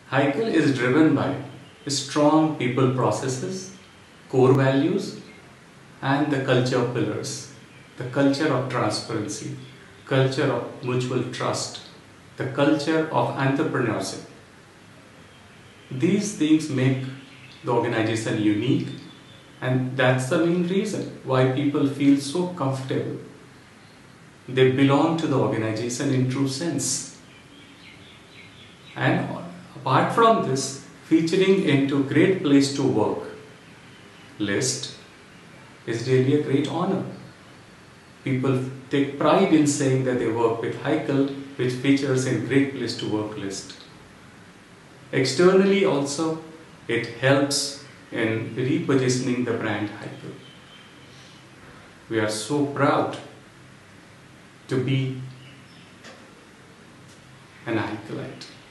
Haikel is driven by strong people processes, core values, and the culture pillars. The culture of transparency, culture of mutual trust, the culture of entrepreneurship. These things make the organization unique, and that's the main reason why people feel so comfortable. They belong to the organization in true sense. And apart from this, featuring into Great Place to Work list is really a great honor. People take pride in saying that they work with Haikel, which features in Great Place to Work list. Externally also, it helps in repositioning the brand Haikel. We are so proud to be an Haikelite.